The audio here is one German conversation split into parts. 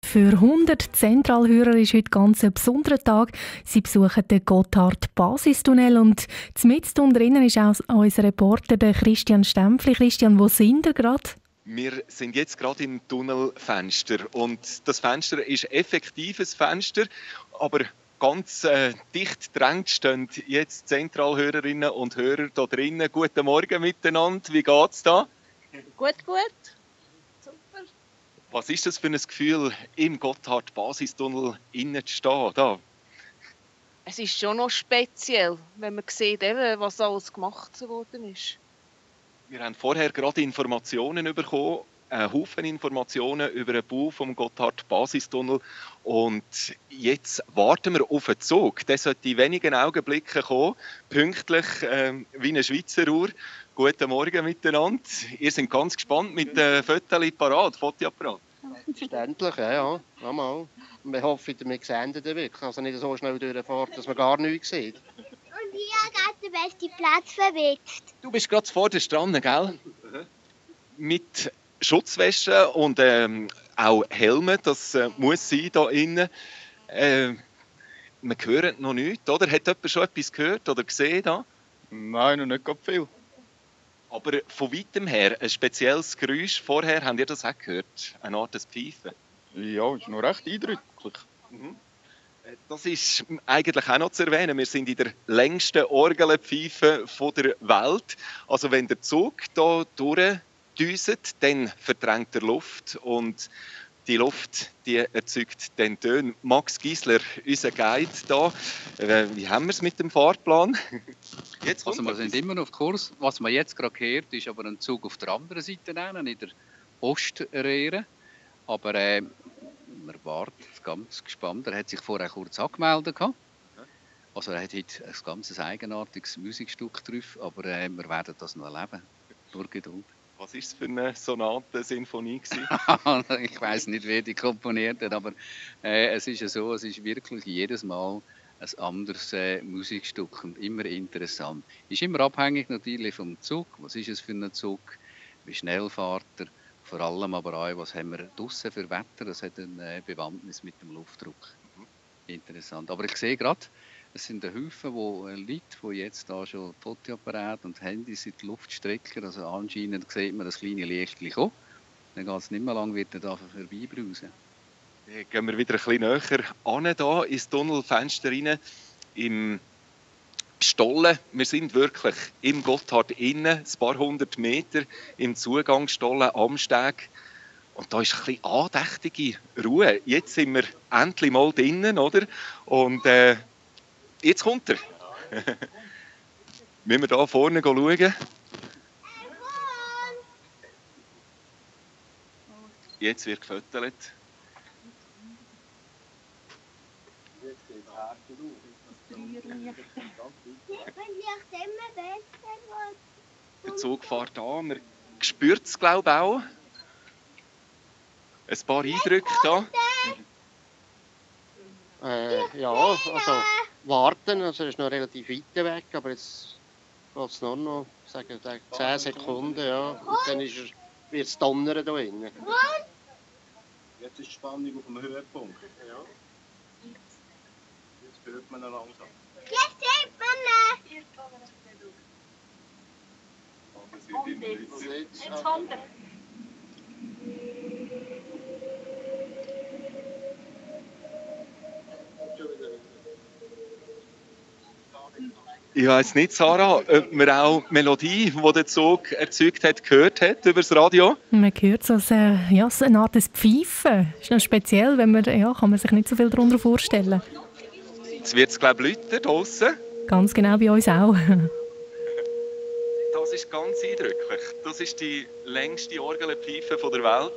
Für 100 Zentralhörer ist heute ganz ein besonderer Tag. Sie besuchen den Gotthard-Basistunnel und mitten drinnen ist auch unser Reporter der Christian Stempfli. Christian, wo sind ihr gerade? Wir sind jetzt gerade im Tunnelfenster und das Fenster ist effektiv ein Fenster, aber ganz dicht gedrängt stehen jetzt Zentralhörerinnen und Hörer hier drinnen. Guten Morgen miteinander, wie geht's da? Gut, gut. Super. Was ist das für ein Gefühl, im Gotthard-Basistunnel innen zu stehen? Da? Es ist schon noch speziell, wenn man sieht, was alles gemacht worden ist. Wir haben vorher gerade Informationen bekommen, einen Haufen Informationen über den Bau vom Gotthard-Basistunnel. Und jetzt warten wir auf einen Zug. Der sollte in wenigen Augenblicken kommen, pünktlich wie eine Schweizer Uhr. Guten Morgen miteinander. Ihr seid ganz gespannt mit dem Fotoapparat. Verständlich, ja. Mal. Wir hoffen, wir sehen den wirklich. Also nicht so schnell durchfahren, dass man gar nichts sieht. Und hier geht der beste Platz verwitzt. Du bist gerade vor der Strand, gell? Mit Schutzwesten und auch Helmen, das muss sein hier innen. Man hört noch nichts, oder? Hat jemand schon etwas gehört oder gesehen? Da? Nein, noch nicht gerade viel. Aber von weitem her, ein spezielles Geräusch. Vorher, habt ihr das auch gehört? Eine Art Pfeifen? Ja, ist noch recht eindrücklich. Das ist eigentlich auch noch zu erwähnen. Wir sind in der längsten Orgelpfeife der Welt. Also wenn der Zug hier durchdüset, dann verdrängt er Luft und die Luft die erzeugt den Töne. Max Giesler, unser Guide hier. Wie haben wir es mit dem Fahrplan? Jetzt also wir sind immer noch auf Kurs. Was man jetzt gerade hört, ist aber ein Zug auf der anderen Seite, in der Oströhre. Aber man wartet ganz gespannt. Er hat sich vorher kurz angemeldet. Also er hat heute ein ganz eigenartiges Musikstück drauf, aber wir werden das noch erleben. Nur Geduld. Was war es für eine Sonate-Sinfonie? Ich weiss nicht, wer die komponiert hat, aber es ist ja so, es ist wirklich jedes Mal ein anderes Musikstück und immer interessant. Ist immer abhängig natürlich vom Zug. Was ist es für ein Zug? Wie schnell fährt er? Vor allem aber auch, was haben wir draussen für Wetter? Das hat eine Bewandtnis mit dem Luftdruck. Interessant. Aber ich sehe gerade, es sind ein Haufen Leute, die jetzt da schon Fotoapparat und Handys in die Luft strecken. Also anscheinend sieht man das kleine Lichtchen kommen. Dann geht es nicht mehr lang, wird er da vorbeibrausen. Dann gehen wir wieder ein bisschen näher an, da ins Tunnelfenster rein, im Stollen. Wir sind wirklich im Gotthard innen, ein paar hundert Meter im Zugangsstollen am Steg. Und da ist ein bisschen andächtige Ruhe. Jetzt sind wir endlich mal drinnen, oder? Und jetzt kommt er. Müssen wir da vorne schauen? Jetzt wird gefüttert. Der Zug fährt an. Man spürt es, glaube ich, auch. Ein paar Eindrücke da. Ja, also warten, also ist noch relativ weit weg, aber jetzt geht es noch, sagen 10 Sekunden, ja. Und dann wird es donnern hier innen. Jetzt ist die Spannung auf dem Höhepunkt. Ja. Jetzt hört man ihn langsam. Jetzt sieht man ihn. Jetzt kommt er. Ich weiss nicht, Sarah, ob man auch die Melodie, die der Zug erzeugt hat, gehört hat über das Radio. Man hört so eine Art Pfeifen. Das ist noch speziell, kann man sich nicht so viel darunter vorstellen. Jetzt wird es, glaube ich, Leute draussen. Ganz genau, bei uns auch. Das ist ganz eindrücklich. Das ist die längste Orgelpfeife der Welt.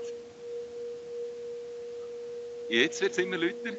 Jetzt wird es immer lauter.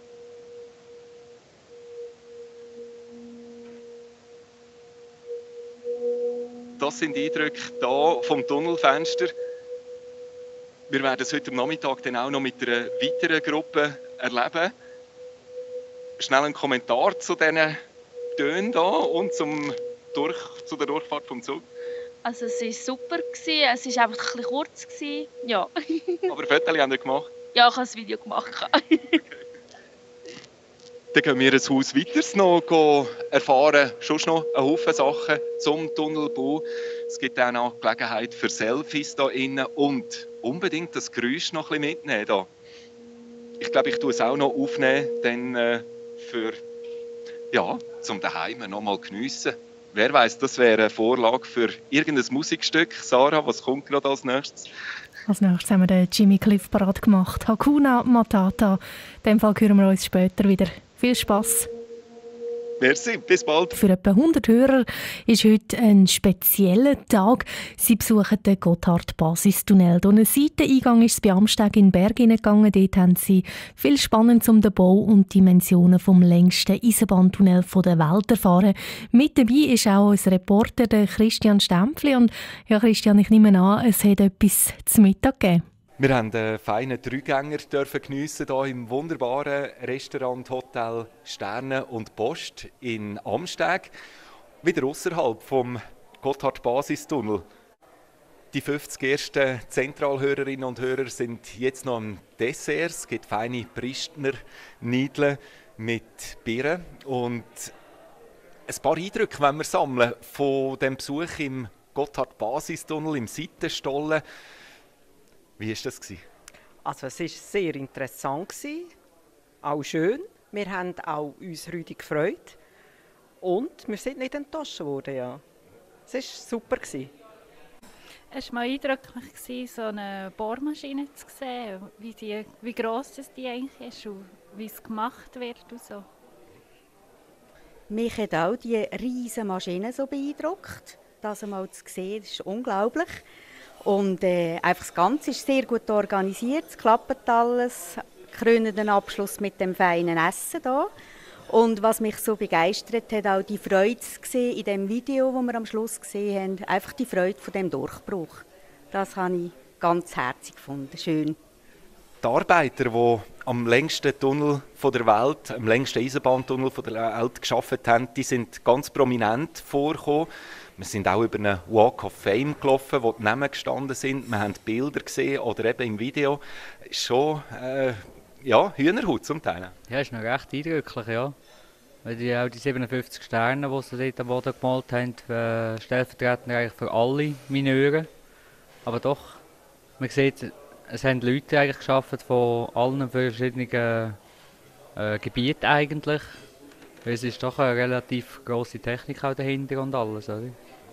Das sind Eindrücke hier vom Tunnelfenster. Wir werden es heute Nachmittag dann auch noch mit einer weiteren Gruppe erleben. Schnell ein Kommentar zu diesen Tönen hier und zu der Durchfahrt vom Zug. Also es war super, es war einfach ein bisschen kurz. Ja. Aber Fotos haben wir gemacht? Ja, ich habe ein Video gemacht. Dann gehen wir ein Haus weiter noch erfahren, schon noch einen Haufen Sachen zum Tunnelbau. Es gibt auch noch Gelegenheit für Selfies hier innen und unbedingt das Geräusch noch ein bisschen mitnehmen. Da. Ich glaube, ich tue es auch noch aufnehmen, dann zum Daheim noch mal geniessen. Wer weiß, das wäre eine Vorlage für irgendein Musikstück. Sarah, was kommt gerade als nächstes? Als nächstes haben wir den Jimmy Cliff parat gemacht. Hakuna Matata. In dem Fall hören wir uns später wieder. Viel Spass. Merci, bis bald. Für etwa 100 Hörer ist heute ein spezieller Tag. Sie besuchen den Gotthard-Basistunnel. Durch einen Seiteneingang ist es bei Amsteg in den Berg hineingegangen. Dort haben sie viel Spannendes um den Bau und Dimensionen vom längsten Eisenbahntunnel der Welt erfahren. Mit dabei ist auch unser Reporter der Christian Stempfli. Und ja, Christian, ich nehme an, es hat etwas zu Mittag gegeben. Wir haben einen feinen Dreigänger geniessen hier im wunderbaren Restaurant Hotel Sterne und Post in Amsteg, wieder außerhalb vom Gotthard-Basistunnel. Die 50 ersten Zentralhörerinnen und Hörer sind jetzt noch am Dessert. Es gibt feine Pristner Niedeln mit Birnen und ein paar Eindrücke wollen wir sammeln von dem Besuch im Gotthard-Basistunnel im Seitenstollen. Wie war das? Also es war sehr interessant, auch schön. Wir haben auch uns rüdig gefreut und wir sind nicht enttäuscht worden. Ja. Es war super. Es war mal eindrücklich, so eine Bohrmaschine zu sehen, wie gross die eigentlich ist und wie es gemacht wird. Und so. Mich hat auch die riesen Maschine so beeindruckt. Das einmal zu sehen, das ist unglaublich. Und einfach das Ganze ist sehr gut organisiert, es klappt alles, krönen den Abschluss mit dem feinen Essen hier. Und was mich so begeistert hat, auch die Freude zu sehen in dem Video, das wir am Schluss gesehen haben, einfach die Freude von dem Durchbruch. Das habe ich ganz herzig gefunden, schön. Die Arbeiter, die am längsten Tunnel der Welt, am längsten Eisenbahntunnel der Welt gearbeitet haben, die sind ganz prominent vorgekommen. Wir sind auch über einen Walk of Fame gelaufen, wo die Namen gestanden sind. Wir haben Bilder gesehen oder eben im Video. Schon Hühnerhaut zum Teil. Ja, ist noch recht eindrücklich, ja. Weil auch die 57 Sterne, die sie dort am Boden gemalt haben, stellvertretend eigentlich für alle Mineure. Aber doch, man sieht, es haben Leute eigentlich geschafft von allen verschiedenen Gebieten eigentlich. Weil es ist doch eine relativ grosse Technik auch dahinter und alles, oder?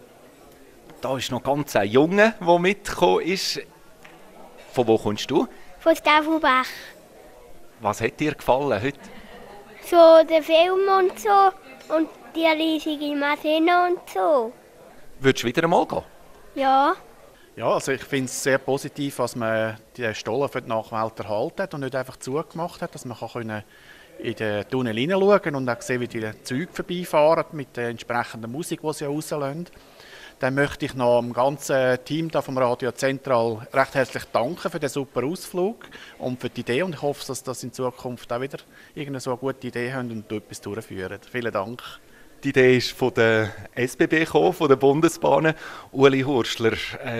Da ist noch ganz ein Junge, der mitgekommen ist. Von wo kommst du? Von Staffelbach. Was hat dir gefallen heute? So der Film und so und die riesige Maschine und so. Würdest du wieder einmal gehen? Ja. Ja, also ich finde es sehr positiv, dass man die Stollen für die Nachwelt erhalten hat und nicht einfach zugemacht hat, dass man in den Tunnel hineinschauen und auch sehen, wie die Züge vorbeifahren mit der entsprechenden Musik, die sie rauslassen. Dann möchte ich noch dem ganzen Team da vom Radio Zentral recht herzlich danken für den super Ausflug und für die Idee. Und ich hoffe, dass das in Zukunft auch wieder irgendeine so eine gute Idee haben und etwas durchführen. Vielen Dank. Die Idee ist von der SBB gekommen, von den Bundesbahnen. Uli Hurschler,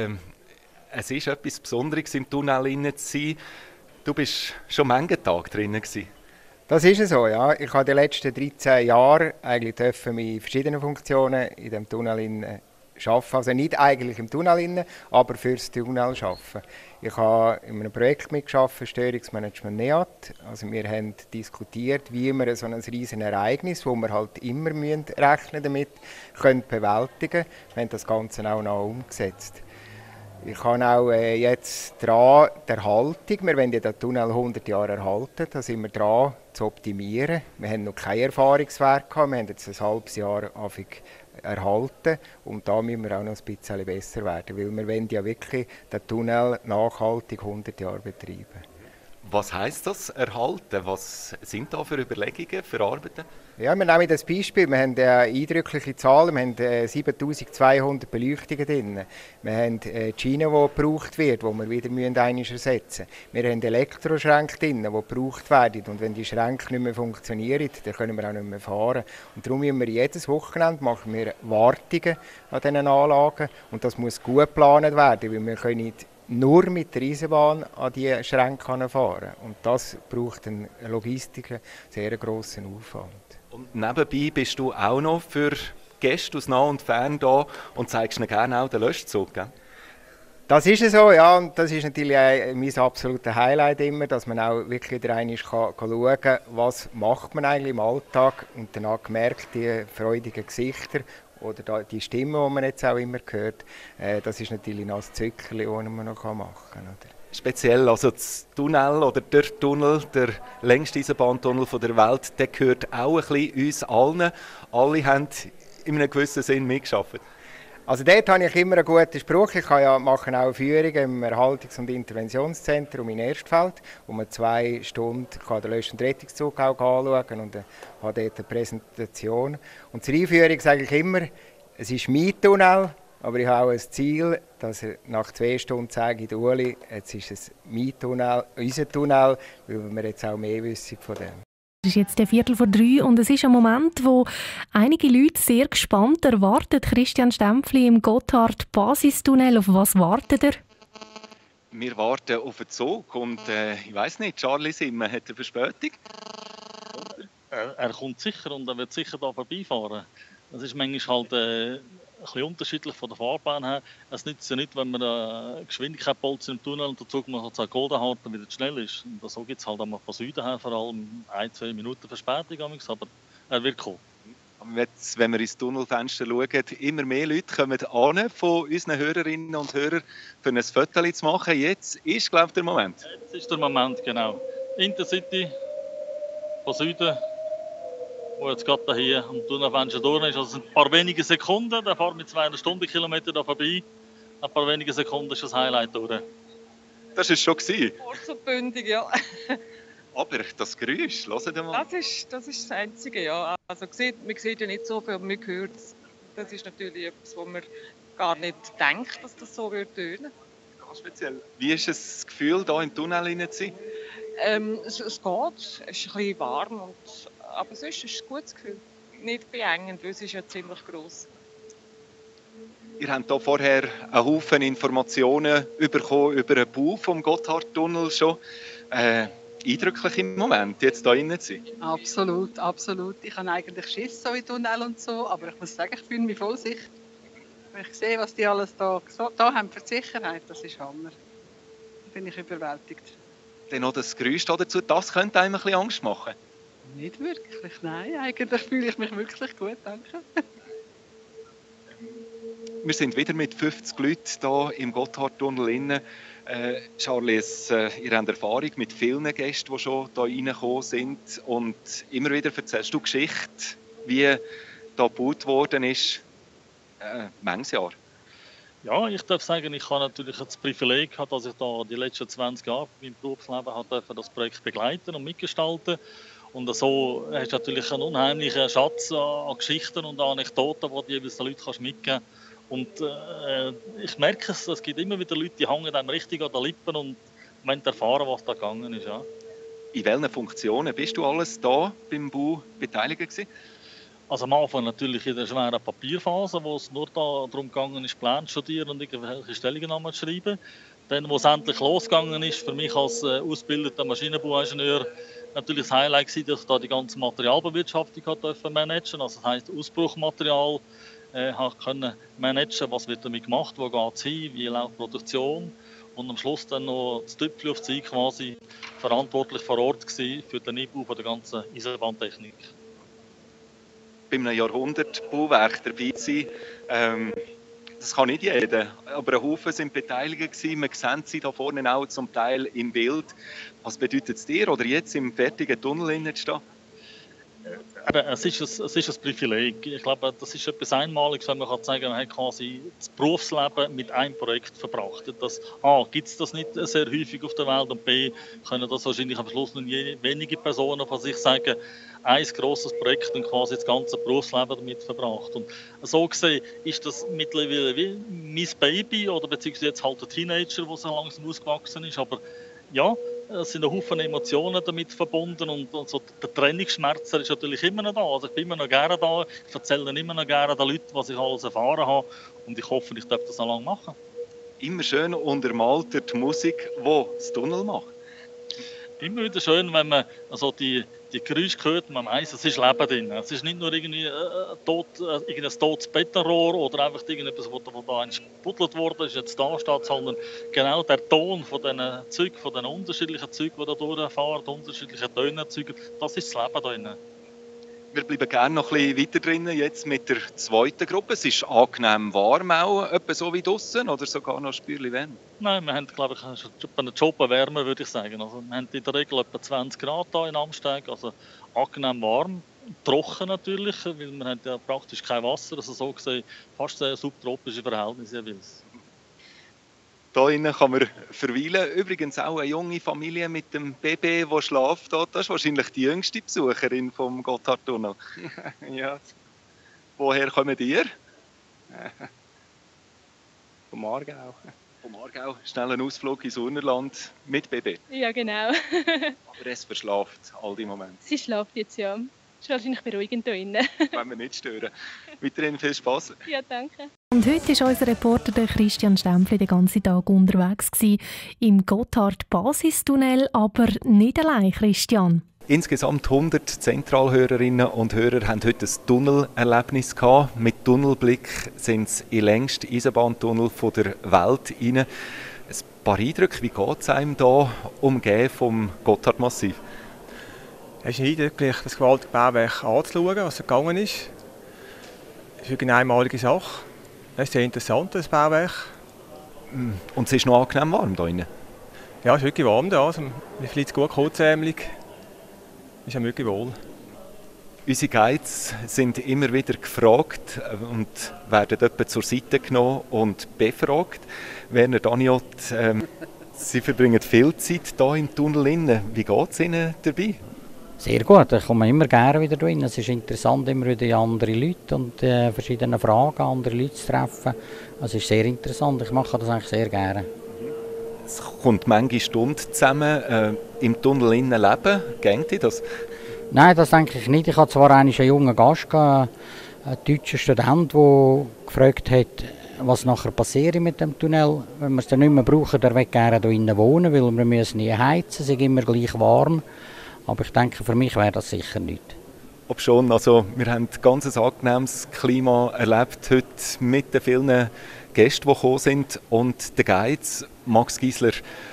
es ist etwas Besonderes, im Tunnel zu sein. Du bist schon manchen Tag drinnen gewesen. Das ist so, ja. Ich habe die letzten 13 Jahre eigentlich in verschiedenen Funktionen in dem Tunnel arbeiten. Also nicht eigentlich im Tunnel, aber fürs Tunnel arbeiten. Ich habe in einem Projekt mitgearbeitet, Störungsmanagement NEAT. Also wir haben diskutiert, wie wir so ein riesiges Ereignis, wo wir halt immer rechnen damit, können bewältigen. Wir haben das Ganze auch noch umgesetzt. Ich habe auch jetzt dran die Erhaltung. Wir wollen ja den Tunnel 100 Jahre erhalten. Da sind wir dran zu optimieren. Wir haben noch keinen Erfahrungswert gehabt. Wir haben jetzt ein halbes Jahr erhalten. Und da müssen wir auch noch ein bisschen besser werden. Weil wir wollen ja wirklich den Tunnel nachhaltig 100 Jahre betreiben. Was heisst das, erhalten? Was sind da für Überlegungen, für Arbeiten? Ja, wir nehmen das Beispiel. Wir haben eine eindrückliche Zahl. Wir haben 7200 Beleuchtungen drin. Wir haben die Schiene, die gebraucht wird, die wir wieder einmal ersetzen müssen. Wir haben Elektroschränke drin, die gebraucht werden. Und wenn die Schränke nicht mehr funktionieren, dann können wir auch nicht mehr fahren. Und darum müssen wir jedes Wochenende machen wir Wartungen an diesen Anlagen. Und das muss gut geplant werden, weil wir können nicht nur mit der Eisenbahn an die Schränke fahren. Und das braucht eine Logistik, einen sehr grossen Aufwand. Und nebenbei bist du auch noch für Gäste aus nah und fern da und zeigst ihnen gerne auch den Löschzug, gell? Das ist so, ja, und das ist natürlich mein absolutes Highlight immer, dass man auch wirklich wieder einmal schauen kann, was macht man eigentlich im Alltag, und dann auch gemerkt, die freudigen Gesichter oder die Stimme, die man jetzt auch immer hört, das ist natürlich noch das Zückerli, das man noch machen kann. Oder? Speziell, also das Tunnel oder der Tunnel, der längste Eisenbahntunnel der Welt, der gehört auch ein bisschen uns allen. Alle haben in einem gewissen Sinn mitgearbeitet. Also dort habe ich immer einen guten Spruch. Ich mache auch Führungen im Erhaltungs- und Interventionszentrum in Erstfeld, wo man 2 Stunden den Lösch- und Rettungszug auch anschauen kann und habe dort eine Präsentation. Und zur Einführung sage ich immer, es ist mein Tunnel, aber ich habe auch ein Ziel, dass ich nach 2 Stunden sage, Uli, jetzt ist es mein Tunnel, unser Tunnel, weil wir jetzt auch mehr wissen von dem. Es ist jetzt 2:45 und es ist ein Moment, wo einige Leute sehr gespannt erwarten. Christian Stempfli im Gotthard-Basistunnel. Auf was wartet ihr? Wir warten auf den Zug und ich weiss nicht, Charlie Simmen hat eine Verspätung. Er kommt sicher und er wird sicher da vorbeifahren. Das ist manchmal halt ein bisschen unterschiedlich von der Fahrbahn her. Es nützt ja nicht, wenn man eine Geschwindigkeit bolzt im Tunnel und der Zug mal halt Goldenhart und wieder zu schnell ist. Und so gibt es halt einmal von Süden her vor allem 1-2 Minuten Verspätung, aber er wird kommen. Jetzt, wenn wir ins Tunnelfenster schauen, immer mehr Leute kommen an von unseren Hörerinnen und Hörern, für ein Foto zu machen. Jetzt ist, glaube ich, der Moment. Jetzt ist der Moment, genau. Intercity von Süden, wo jetzt gerade hier am Tunnelfenster durch ist. Also ein paar wenige Sekunden, der fährt mit 200 Stundenkilometern da vorbei. Ein paar wenige Sekunden ist das Highlight durch. Das war es schon. So bündig, ja. Aber das Geräusch, hört ihr mal. Das ist das Einzige, ja. Also man sieht ja nicht so viel, aber man hört es. Das ist natürlich etwas, wo man gar nicht denkt, dass das so tönen würde. Ganz speziell. Wie ist das Gefühl, hier im Tunnel zu sein? Es geht, es ist ein bisschen warm, aber sonst ist es ein gutes Gefühl. Nicht beengend, weil es ist ja ziemlich gross. Ihr habt hier vorher einen Haufen Informationen bekommen über den Bau vom Gotthardtunnel schon. Eindrücklich im Moment, jetzt hier drin zu sein. Absolut, absolut. Ich habe eigentlich Schiss so in Tunnel und so, aber ich muss sagen, ich fühle mich voll sicher. Wenn ich sehe, was die alles da haben für die Sicherheit, das ist Hammer. Da bin ich überwältigt. Dann noch das Geräusch dazu, das könnte einem ein bisschen Angst machen. Nicht wirklich, nein. Eigentlich fühle ich mich wirklich gut, danke. Wir sind wieder mit 50 Leuten hier im Gotthardtunnel. Charlie, ihr habt Erfahrung mit vielen Gästen, die schon hier reingekommen sind. Und immer wieder erzählst du Geschichte, wie hier gebaut worden ist. Manches Jahr. Ja, ich darf sagen, ich habe natürlich das Privileg gehabt, dass ich da die letzten 20 Jahre in meinem Berufsleben das Projekt begleiten und mitgestalten. Und so hast du natürlich einen unheimlichen Schatz an Geschichten und an Anekdoten, die du jeweils den Leuten mitgeben kannst. Und ich merke es gibt immer wieder Leute, die hängen einem richtig an den Lippen und wollen erfahren, was da gegangen ist. Ja. In welchen Funktionen bist du alles da beim Bau beteiligt gewesen? Also am Anfang natürlich in der schweren Papierphase, wo es nur darum gegangen ist, Pläne zu studieren und irgendwelche Stellungnahmen zu schreiben. Dann, wo es endlich losgegangen ist, für mich als ausgebildeter Maschinenbauingenieur natürlich das Highlight war, dass ich da die ganze Materialbewirtschaftung managen durfte. Also das heisst, Ausbruchmaterial können managen, was wird damit gemacht, wo geht es hin, wie läuft die Produktion. Und am Schluss dann noch das Tüpfchen auf die quasi verantwortlich vor Ort gewesen für den Einbau der ganzen Eisenbahntechnik. Bei einem Jahrhundertbauwerk dabei sein, das kann nicht jeder, aber ein Haufen sind beteiligt gewesen. Man sieht sie da vorne auch zum Teil im Bild. Was bedeutet es dir, oder jetzt im fertigen Tunnel zu stehen? Es ist ein Privileg. Ich glaube, das ist etwas Einmaliges, wenn man kann sagen, man hat quasi das Berufsleben mit einem Projekt verbracht. Das A, gibt es das nicht sehr häufig auf der Welt und B, können das wahrscheinlich am Schluss nur wenige Personen von sich sagen, ein grosses Projekt und quasi das ganze Berufsleben damit verbracht. Und so gesehen ist das mittlerweile wie mein Baby oder beziehungsweise jetzt halt ein Teenager, der so langsam ausgewachsen ist. Aber ja, es sind ein Haufen Emotionen damit verbunden und so der Trennungsschmerz ist natürlich immer noch da. Also ich bin immer noch gerne da, ich erzähle immer noch gerne den Leuten, was ich alles erfahren habe und ich hoffe, ich darf das noch lange machen. immer schön untermalt durch die Musik, die das Tunnel macht. Immer wieder schön, wenn man also die Geräusche hört, man weiss, es ist Leben drin. Es ist nicht nur irgendwie ein totes Betonrohr oder einfach irgendetwas, wo da gebuddelt worden ist, jetzt da steht, sondern genau der Ton von diesen Zeugen, von den unterschiedlichen Zeugen, die da durchfahren, unterschiedlichen Töne erzeugen, das ist das Leben da drin. Wir bleiben gerne noch ein bisschen weiter drinnen, jetzt mit der zweiten Gruppe. Es ist angenehm warm auch, etwa so wie draussen oder sogar noch ein Spürchen wärmer? Nein, wir haben, glaube ich, einen Job wärmer, würde ich sagen. Also, wir haben in der Regel etwa 20 Grad hier in Amsteg, also angenehm warm, trocken natürlich, weil wir haben ja praktisch kein Wasser, also so gesehen fast sehr subtropische Verhältnisse jeweils. Hier innen kann man verweilen. Übrigens auch eine junge Familie mit dem Baby, das schläft. Das ist wahrscheinlich die jüngste Besucherin vom Gotthardtunnel. Ja. Woher kommen ihr? Vom Aargau. Vom Aargau. Schnell einen Ausflug ins Urnerland mit Baby. Ja, genau. Aber es verschlaft all die Momente. Sie schläft jetzt, ja. Ist wahrscheinlich beruhigend hier drinnen. Wenn wir nicht stören. Weiterhin viel Spass. Ja, danke. Und heute war unser Reporter Christian Stempfli den ganzen Tag unterwegs im Gotthard-Basistunnel, aber nicht allein, Christian. Insgesamt 100 Zentralhörerinnen und Hörer haben heute ein Tunnelerlebnis gehabt. Mit Tunnelblick sind sie in den längsten Eisenbahntunnel der Welt rein. Ein paar Eindrücke, wie geht es einem hier umgeben vom Gotthardmassiv? Es ist eindrücklich, das gewaltige Bauwerk anzuschauen, was gegangen ist. Es ist eine einmalige Sache. Es ist sehr interessant, das Bauwerk. Und es ist noch angenehm warm hier drin? Ja, es ist wirklich warm hier. Also, mir fliegt es gut kurzärmelig. Es ist ja wirklich wohl. Unsere Guides sind immer wieder gefragt und werden etwa zur Seite genommen und befragt. Werner Daniot, Sie verbringen viel Zeit hier im Tunnel. Wie geht es Ihnen dabei? Sehr gut, ich komme immer gerne wieder rein. Es ist interessant, immer wieder andere Leute und verschiedene Fragen, andere Leute zu treffen. Es ist sehr interessant, ich mache das eigentlich sehr gerne. Es kommt manche Stunden zusammen im Tunnel leben. Geht das? Nein, das denke ich nicht. Ich hatte zwar einen jungen Gast, einen deutschen Student, der gefragt hat, was nachher passiert mit dem Tunnel. Wenn wir es dann nicht mehr brauchen, der will gerne hier innen wohnen, weil wir müssen nie heizen, es ist immer gleich warm. Aber ich denke, für mich wäre das sicher nicht. Ob schon, also wir haben ein ganz angenehmes Klima erlebt heute mit den vielen Gästen, die gekommen sind. Und der Guides, Max Giesler,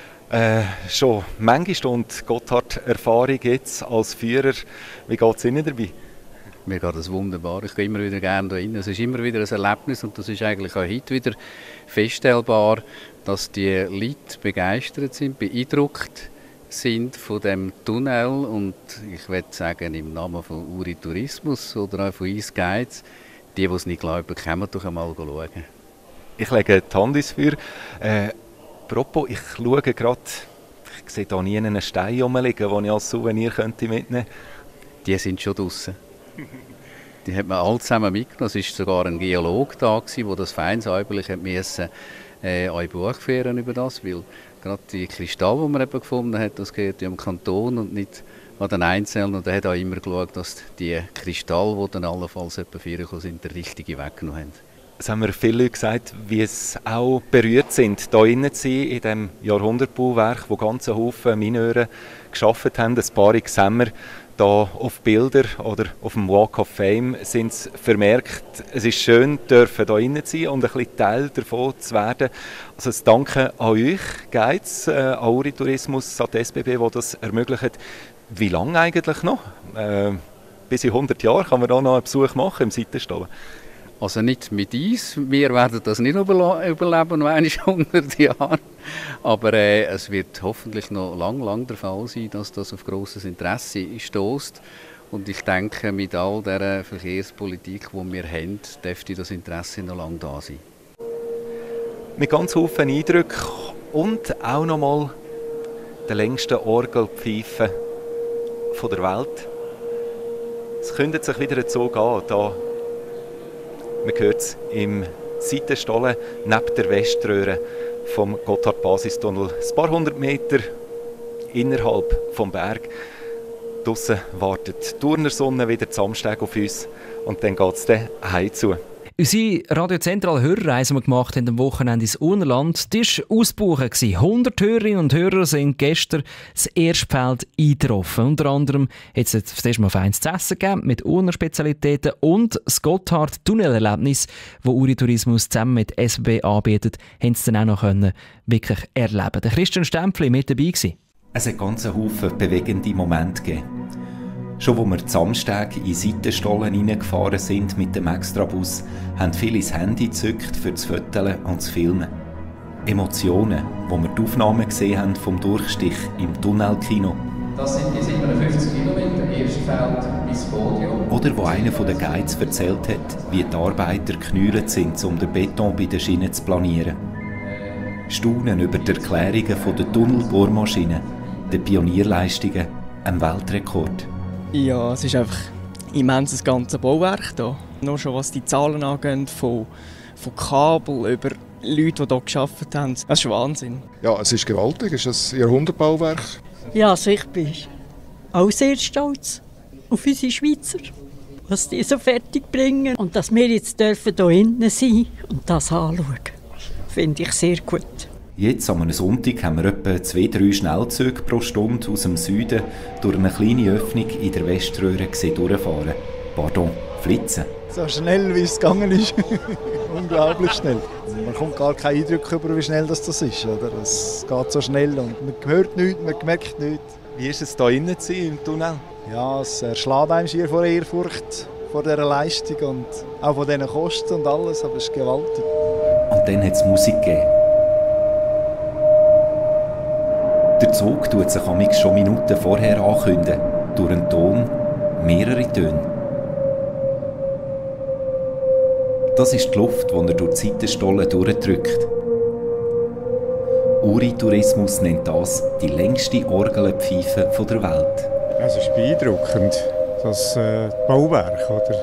schon manche Stunden Gotthard-Erfahrung jetzt als Führer. Wie geht es Ihnen dabei? Mir geht es wunderbar. Ich gehe immer wieder gerne da rein. Es ist immer wieder ein Erlebnis und das ist eigentlich auch heute wieder feststellbar, dass die Leute begeistert sind, beeindruckt sind von dem Tunnel und ich würde sagen im Namen von Uri Tourismus oder auch von uns Guides, die es nicht glauben, können doch einmal schauen. Ich lege die Hand ins Feuer. Apropos, ich schaue gerade, ich sehe hier nie einen Stein rumliegen, den ich als Souvenir mitnehmen könnte. Die sind schon draussen. Die hat man alle zusammen mitgenommen. Es war sogar ein Geologe da, der das feinsäuberlich euch Buch führen über das, weil gerade die Kristalle, die man eben gefunden hat, das gehört ja am Kanton und nicht an den Einzelnen. Und er hat auch immer geschaut, dass die Kristalle, die dann allenfalls etwa vorgekommen sind, den richtigen weggenommen haben. Es haben mir viele Leute gesagt, wie es auch berührt sind, hier innen zu sein, in diesem Jahrhundertbauwerk, wo ganze Haufen Mineure gearbeitet haben. Ein paar Exempel hier auf Bilder oder auf dem Walk of Fame sind es vermerkt. Es ist schön, dürfen hier innen zu sein und ein bisschen Teil davon zu werden. Also das Danke an euch, Guides, an Uri Tourismus, an die SBB, die das ermöglicht. Wie lange eigentlich noch? Bis in 100 Jahren kann man da noch einen Besuch machen im Seitenstollen. Also nicht mit uns, wir werden das nicht überleben, noch 100 Jahre. Aber es wird hoffentlich noch lang der Fall sein, dass das auf grosses Interesse stößt. Und ich denke, mit all der Verkehrspolitik, die wir haben, dürfte das Interesse noch lange da sein. Mit ganz vielen Eindrücken und auch noch mal der längsten Orgelpfeife der Welt. Es kündet sich wieder ein Zug an. Man hört es im Seitenstollen neben der Weströhre vom Gotthard-Basistunnel. Ein paar hundert Meter innerhalb vom Berg. Draussen wartet die Turnersonne wieder am Amsteg auf uns und dann geht es dann heim zu. Unsere Radio Zentral Hörerreise, die wir gemacht haben am Wochenende ins Urnerland, die war ausgebucht. 100 Hörerinnen und Hörer sind gestern das Erstfeld eingetroffen. Unter anderem hat es das erste Mal feines zu essen gegeben mit Urner Spezialitäten und das Gotthard-Tunnelerlebnis, das Uri Tourismus zusammen mit SBB anbietet, haben sie dann auch noch wirklich erleben. Der Christian Stempfli mit dabei gewesen. Es hat ganz einen Haufen bewegende Momente gegeben. Schon als wir am Samstag in Seitenstollen reingefahren sind mit dem Extrabus, haben viele das Handy gezückt für das Fotografieren und das Filmen. Emotionen, wo wir die Aufnahmen gesehen haben vom Durchstich im Tunnelkino. Das sind die 57 Kilometer, Erstfeld bis Podium. Oder wo einer von den Guides erzählt hat, wie die Arbeiter geknüllt sind, um den Beton bei den Schienen zu planieren. Staunen über die Erklärungen der Tunnelbohrmaschinen, den Pionierleistungen, einem Weltrekord. Ja, es ist einfach immens das ganze Bauwerk hier. Nur schon was die Zahlen angeht, von Kabel über Leute, die hier gearbeitet haben. Das ist Wahnsinn. Ja, es ist gewaltig. Es ist ein Jahrhundertbauwerk. Ja, also ich bin auch sehr stolz auf unsere Schweizer, was die so fertig bringen. Und dass wir jetzt dürfen hier hinten sein und das anschauen, finde ich sehr gut. Jetzt, am Sonntag, haben wir etwa 2-3 Schnellzüge pro Stunde aus dem Süden durch eine kleine Öffnung in der Weströhre durchfahren. Pardon, flitzen. So schnell, wie es gegangen ist. Unglaublich schnell. Man bekommt gar keinen Eindruck über, wie schnell das ist. Oder? Es geht so schnell und man hört nichts, man merkt nichts. Wie ist es hier innen im Tunnel? Ja, es erschlägt einem schier vor Ehrfurcht vor dieser Leistung und auch von diesen Kosten und alles, aber es ist gewaltig. Und dann hat es Musik gegeben. Der Zug tut sich amigs schon Minuten vorher ankündigen, durch einen Ton, mehrere Töne. Das ist die Luft, die er durch die Seitenstollen durchdrückt. Uri Tourismus nennt das die längste Orgelpfeife der Welt. Es ist beeindruckend, das Bauwerk, oder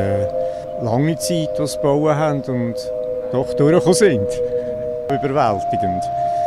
die lange Zeit, die sie gebaut haben und doch durchgekommen sind. Überwältigend.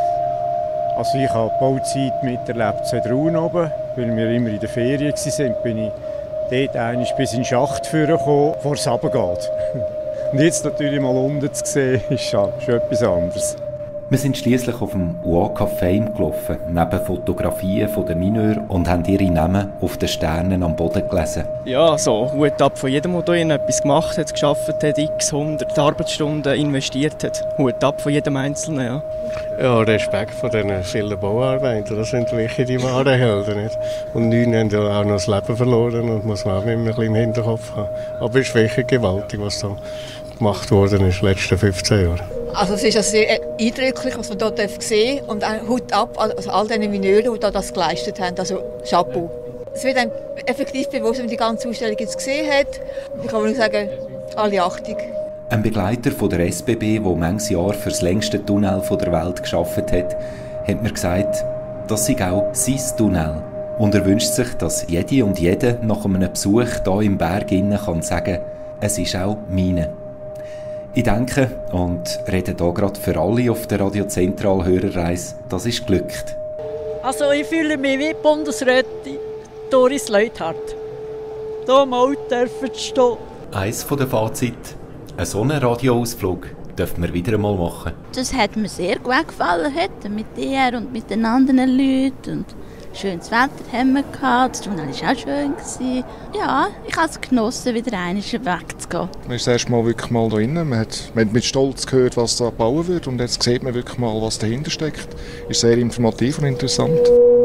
Also ich habe die Bauzeit miterlebt, zu Ruhen oben, weil wir immer in der Ferien waren, bin ich dort einmal bis in den Schacht gekommen, bevor es runtergeht. Und jetzt natürlich mal unten zu sehen, ist schon etwas anderes. Wir sind schliesslich auf dem Walk of Fame gelaufen, neben Fotografien der Mineur und haben ihre Namen auf den Sternen am Boden gelesen. Ja, so Hut ab von jedem, der hier etwas gemacht hat, gearbeitet hat, x 100 Arbeitsstunden investiert hat. Hut ab von jedem Einzelnen, ja. Ja, Respekt vor diesen vielen Bauarbeitern, das sind wirklich die wahren Helden. Nicht? Und 9 haben ja auch noch das Leben verloren und muss man auch immer ein bisschen im Hinterkopf haben. Aber es ist wirklich gewaltig, was da gemacht worden ist in den letzten 15 Jahren. Also es ist sehr eindrücklich, was man hier sehen darf. Und auch Hut ab, also all diesen Mineuren, die das geleistet haben. Also Chapeau. Es wird einem effektiv bewusst, wenn man die ganze Ausstellung jetzt gesehen hat. Ich kann nur sagen, alle Achtung. Ein Begleiter von der SBB, der manches Jahr für das längste Tunnel der Welt gearbeitet hat mir gesagt, das sei auch sein Tunnel. Und er wünscht sich, dass jede und jeder nach einem Besuch hier im Berg innen kann sagen, es ist auch meine. Ich denke und rede hier gerade für alle auf der Radio Zentral Hörerreise, das ist glückt. Also ich fühle mich wie Bundesrätin Doris Leuthard. Hier mal dürfen stehen. Eines der Fazit, einen solchen Radioausflug dürfen wir wieder einmal machen. Das hat mir sehr gut gefallen heute, mit dir und mit den anderen Leuten. Und schönes Wetter haben wir gehabt, das Tunnel war auch schön. Ja, ich habe es genossen, wieder einmal wegzugehen. Man ist das erste Mal wirklich mal da drinnen. Man hat mit Stolz gehört, was da gebaut wird und jetzt sieht man wirklich mal, was dahinter steckt. Ist sehr informativ und interessant.